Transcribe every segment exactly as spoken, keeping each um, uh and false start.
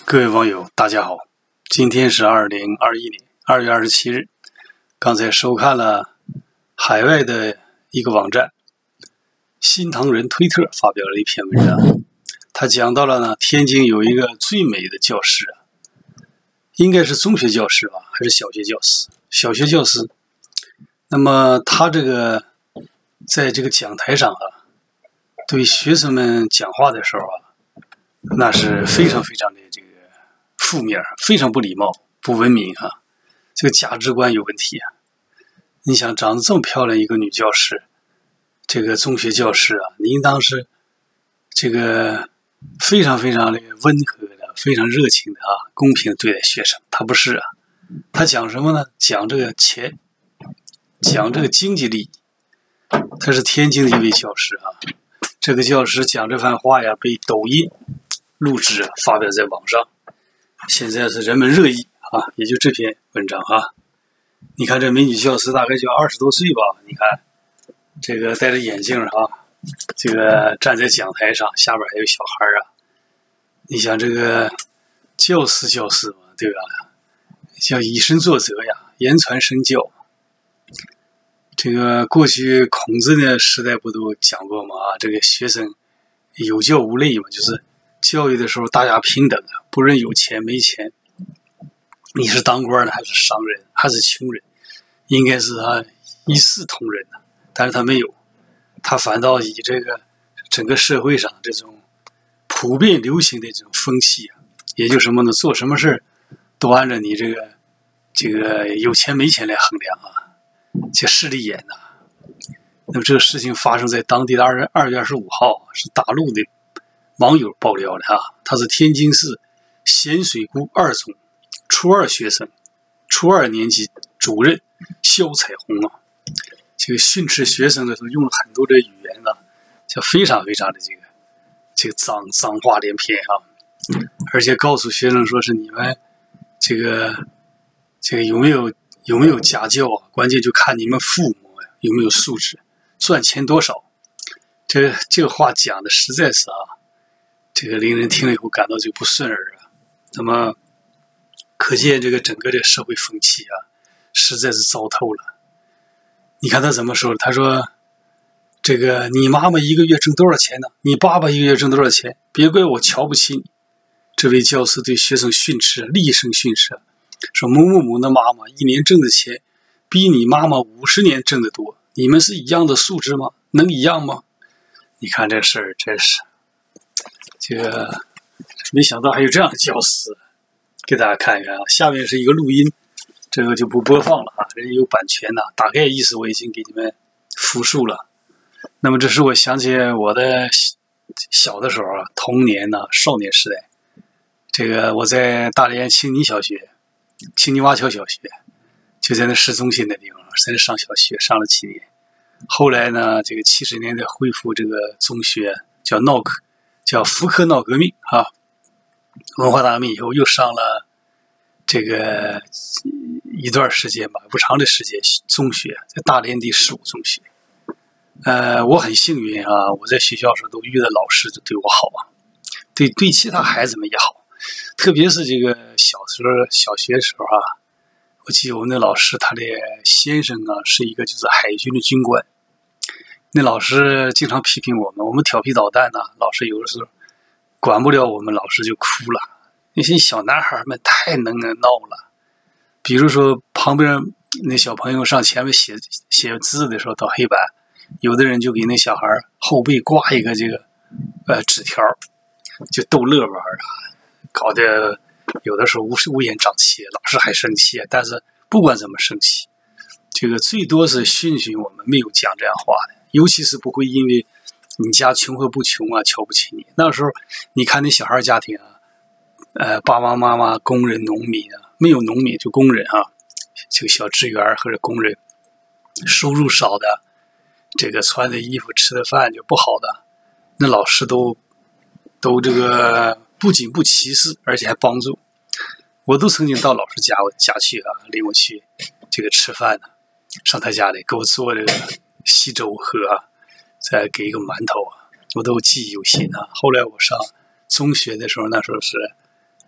各位网友，大家好，今天是二零二一年二月二十七日。刚才收看了海外的一个网站新唐人推特发表了一篇文章，他讲到了呢，天津有一个最美的教师啊，应该是中学教师吧，还是小学教师？小学教师。那么他这个在这个讲台上啊，对学生们讲话的时候啊，那是非常非常的这个负面，非常不礼貌、不文明啊，这个价值观有问题啊！你想，长得这么漂亮一个女教师，这个中学教师啊，应当是这个非常非常的温和的、非常热情的啊，公平的对待学生。她不是啊，她讲什么呢？讲这个钱，讲这个经济利益。她是天津的一位教师啊，这个教师讲这番话呀，被抖音录制发表在网上。现在是人们热议啊，也就这篇文章啊。你看这美女教师大概就二十多岁吧，你看这个戴着眼镜啊，这个站在讲台上，下边还有小孩啊。你想这个教师教师嘛，对吧？叫以身作则呀，言传身教。这个过去孔子的时代不都讲过吗？这个学生有教无类嘛，就是教育的时候大家平等啊，不论有钱没钱，你是当官的还是商人还是穷人，应该是他一视同仁的。但是他没有，他反倒以这个整个社会上这种普遍流行的这种风气啊，也就是什么呢？做什么事都按照你这个这个有钱没钱来衡量啊，这势利眼呐、啊。那么这个事情发生在当地的二二月二十五号，是大陆的网友爆料的啊，他是天津市咸水沽二中初二学生，初二年级主任肖彩虹啊，这个训斥学生的时候用了很多的语言啊，就非常非常的这个这个脏脏话连篇啊，而且告诉学生说是你们这个这个有没有有没有家教啊，关键就看你们父母有没有素质，赚钱多少。这这个话讲的实在是啊。这个令人听了以后感到就不顺耳啊。那么，可见这个整个的社会风气啊，实在是糟透了。你看他怎么说？他说：“这个你妈妈一个月挣多少钱呢？你爸爸一个月挣多少钱？别怪我瞧不起你。”这位教师对学生训斥，厉声训斥，说：“某某某的妈妈一年挣的钱，比你妈妈五十年挣得多。你们是一样的素质吗？能一样吗？”你看这事儿真是。这个没想到还有这样的教师，给大家看一看啊。下面是一个录音，这个就不播放了啊，人有版权呐、啊。大概意思我已经给你们复述了。那么这是我想起我的小的时候啊，童年呐、啊，少年时代。这个我在大连青泥小学、青泥洼桥小学，就在那市中心的地方，在那上小学上了几年。后来呢，这个七十年代恢复这个中学，叫闹革。叫福克闹革命啊，文化大革命以后又上了这个一段时间吧，不长的时间中学，在大连第十五中学。呃，我很幸运啊，我在学校时候都遇到老师就对我好啊，对对其他孩子们也好，特别是这个小时候小学的时候啊，我记得我们的老师他的先生啊是一个就是海军的军官。那老师经常批评我们，我们调皮捣蛋呢、啊，老师有的时候管不了我们，老师就哭了。那些小男孩们太能闹了，比如说旁边那小朋友上前面写写字的时候，到黑板，有的人就给那小孩后背挂一个这个呃纸条，就逗乐玩啊，搞得有的时候乌乌烟瘴气，老师还生气。但是不管怎么生气，这个最多是训训我们，没有讲这样话的。尤其是不会因为你家穷和不穷啊瞧不起你。那时候你看那小孩家庭啊，呃，爸爸妈妈工人农民啊，没有农民就工人啊，这个小职员或者工人，收入少的，这个穿的衣服吃的饭就不好的，那老师都都这个不仅不歧视，而且还帮助。我都曾经到老师家我家去啊，领我去这个吃饭呢、啊，上他家里给我做这个稀粥喝啊，再给一个馒头啊，我都记忆犹新啊。后来我上中学的时候，那时候是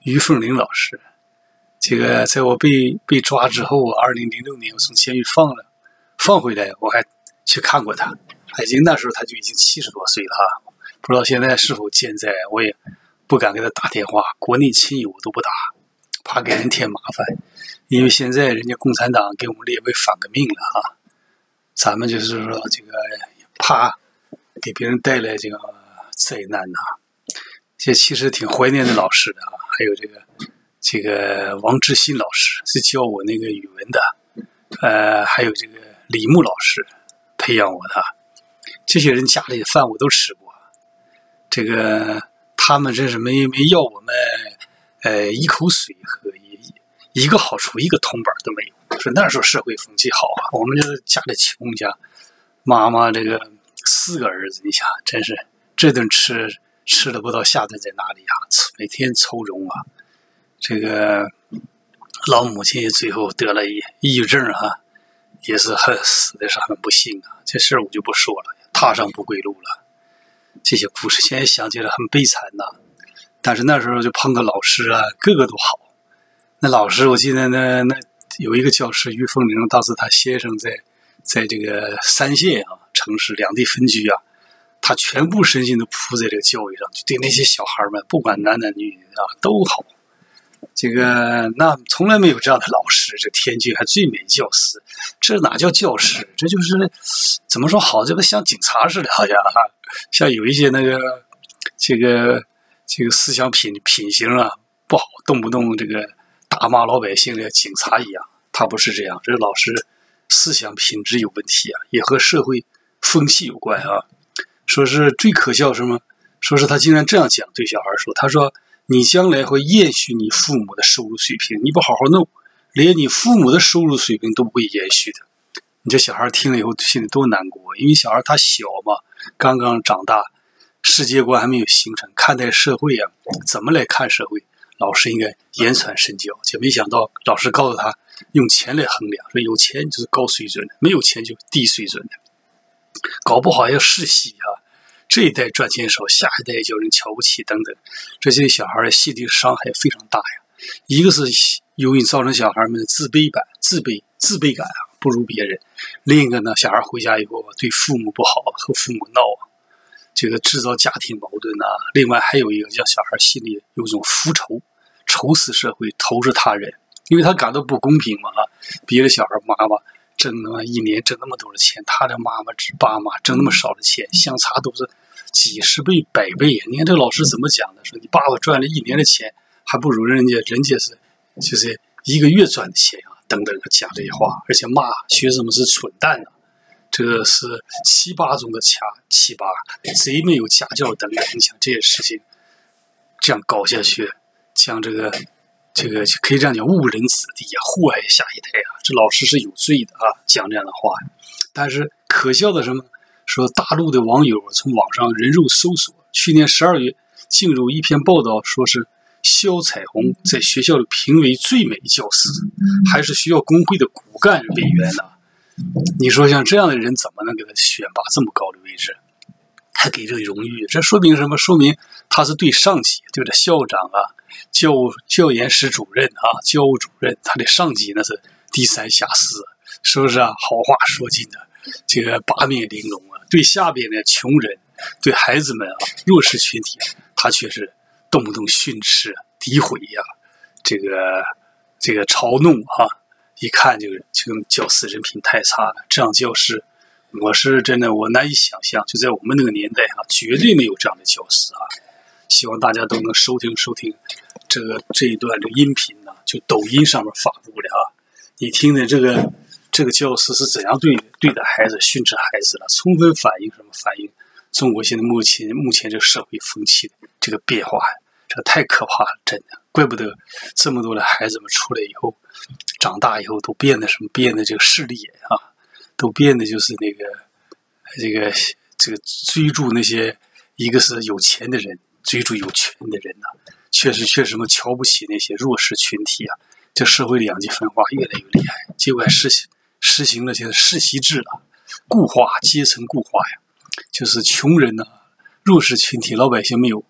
于凤玲老师。这个在我被被抓之后啊，二零零六年我从监狱放了，放回来，我还去看过他，已经那时候他就已经七十多岁了啊，不知道现在是否健在，我也不敢给他打电话，国内亲友都不打，怕给人添麻烦，因为现在人家共产党给我们列为反革命了啊，咱们就是说这个怕给别人带来这个灾难呐、啊。这其实挺怀念的老师的啊，还有这个这个王志新老师是教我那个语文的，呃，还有这个李木老师培养我的，这些人家里的饭我都吃过，这个他们真是没没要我们呃一口水喝，一一个好处一个铜板都没有。说那时候社会风气好啊，我们就是家里穷家，妈妈这个四个儿子，你想真是这顿吃吃了不知道下顿在哪里啊，每天愁容啊。这个老母亲最后得了抑抑郁症啊，也是很死的是很不幸啊。这事儿我就不说了，踏上不归路了。这些故事现在想起来很悲惨呐、啊，但是那时候就碰到老师啊，个个都好。那老师我记得那那有一个教师于凤玲，当时他先生在在这个三线啊城市两地分居啊，他全部身心都扑在这个教育上，就对那些小孩们，不管男男女女啊都好。这个那从来没有这样的老师，这天津还最美教师，这哪叫教师？这就是怎么说好？这不像警察似的，好像啊，像有一些那个这个这个思想品品行啊不好，动不动这个打骂老百姓的警察一样。他不是这样，这老师思想品质有问题啊，也和社会风气有关啊。说是最可笑什么？说是他竟然这样讲，对小孩说，他说你将来会延续你父母的收入水平，你不好好弄，连你父母的收入水平都不会延续的。你这小孩听了以后心里多难过，因为小孩他小嘛，刚刚长大，世界观还没有形成，看待社会啊，怎么来看社会，老师应该言传身教。就没想到老师告诉他用钱来衡量，说有钱就是高水准的，没有钱就低水准的，搞不好要世袭啊。这一代赚钱少，下一代叫人瞧不起等等，这些小孩的心理伤害非常大呀。一个是由于造成小孩们的自卑感、自卑、自卑感啊，不如别人；另一个呢，小孩回家以后对父母不好，和父母闹啊，这个制造家庭矛盾啊。另外还有一个叫小孩心里有种复仇，仇视社会，投射他人，因为他感到不公平嘛啊，别的小孩妈妈挣那么一年挣那么多的钱，他的妈妈爸妈挣那么少的钱，相差都是几十倍百倍。你看这个老师怎么讲的，说你爸爸赚了一年的钱还不如人家，人家是就是一个月赚的钱啊，等等讲这些话，而且骂学生们是蠢蛋啊，这个是七八中的掐七八，贼没有家教等等。你想这些事情这样搞下去，像这个这个可以这样讲，误人子弟啊，祸害下一代啊，这老师是有罪的啊，讲这样的话。但是可笑的什么？说大陆的网友从网上人肉搜索，去年十二月进入一篇报道，说是肖彩虹在学校里评为最美教师，还是学校工会的骨干委员呢、啊。你说像这样的人怎么能给他选拔这么高的位置，还给这个荣誉？这说明什么？说明他是对上级，对着校长啊、教务教研室主任啊、教务主任，他的上级那是低三下四，是不是啊？好话说尽的，这个八面玲珑啊。对下边的穷人，对孩子们啊、弱势群体，他却是动不动训斥、诋毁呀、啊，这个这个嘲弄啊，一看就这个教师人品太差了。这样教师，我是真的我难以想象，就在我们那个年代啊，绝对没有这样的教师啊。希望大家都能收听收听这个这一段的音频呢、啊，就抖音上面发布的啊，你听的这个。这个教师是怎样对对待孩子、训斥孩子的，充分反映什么？反映中国现在目前目前这个社会风气的这个变化，这个太可怕了，真的，怪不得这么多的孩子们出来以后，长大以后都变得什么？变得这个势利眼啊，都变得就是那个这个这个追逐那些，一个是有钱的人，追逐有权的人呐、啊，确实确实么瞧不起那些弱势群体啊，这社会两极分化越来越厉害，结果实行。实行了现在世袭制了，固化阶层固化呀，就是穷人呢、啊，弱势群体老百姓没有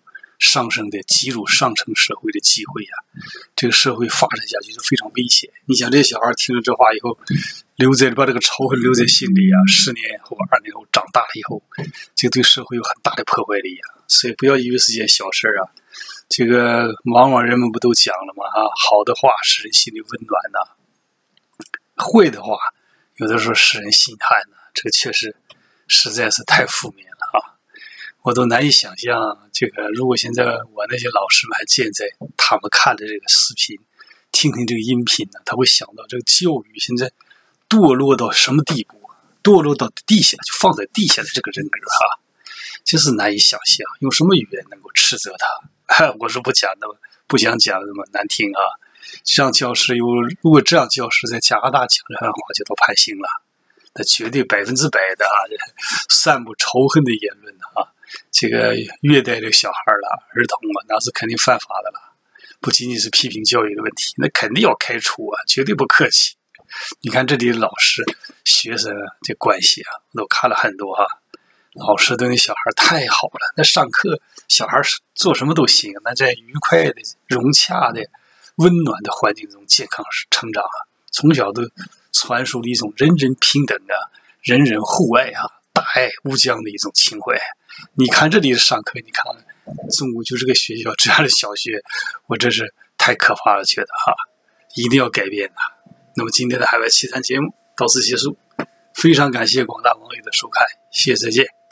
上升的挤入上层社会的机会呀、啊，这个社会发展下去是非常危险。你想，这些小孩听了这话以后，留在把这个仇恨留在心里啊，十年后、二年后长大了以后，这个对社会有很大的破坏力啊。所以不要以为是件小事啊。这个往往人们不都讲了吗？啊，好的话使人心里温暖呐、啊，坏的话有的时候使人心寒呐、啊。这个确实实在是太负面了啊！我都难以想象，这个如果现在我那些老师们还健在，他们看的这个视频，听听这个音频呢，他会想到这个教育现在堕落到什么地步？堕落到地下，就放在地下的这个人格哈、啊，真是难以想象，用什么语言能够斥责他？我是不讲的，不想讲那么难听啊！这样教师有，如果这样教师在加拿大讲这样的话，就都判刑了。那绝对百分之百的啊，散布仇恨的言论啊，这个虐待这个小孩了、儿童啊，那是肯定犯法的了。不仅仅是批评教育的问题，那肯定要开除啊，绝对不客气。你看这里的老师、学生这关系啊，我都看了很多啊。老师对那小孩太好了，那上课小孩做什么都行，那在愉快的、融洽的、温暖的环境中健康成长啊，从小都传输了一种人人平等啊、人人互爱啊、大爱无疆的一种情怀。你看这里的上课，你看中国就这个学校这样的小学，我真是太可怕了，觉得哈、啊，一定要改变的。那么今天的海外奇谈节目到此结束，非常感谢广大网友的收看，谢谢再见。